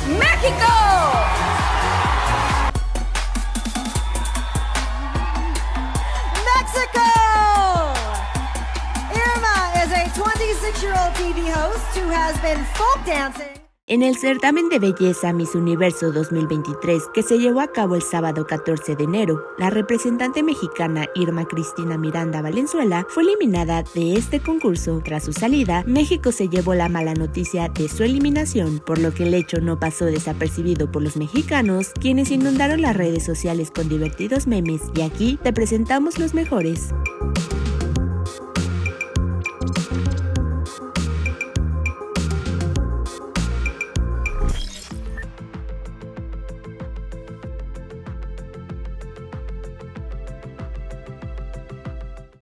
México. Mexico! Irma is a 26-year-old TV host who has been folk dancing. En el certamen de belleza Miss Universo 2023, que se llevó a cabo el sábado 14 de enero, la representante mexicana Irma Cristina Miranda Valenzuela fue eliminada de este concurso. Tras su salida, México se llevó la mala noticia de su eliminación, por lo que el hecho no pasó desapercibido por los mexicanos, quienes inundaron las redes sociales con divertidos memes, y aquí te presentamos los mejores.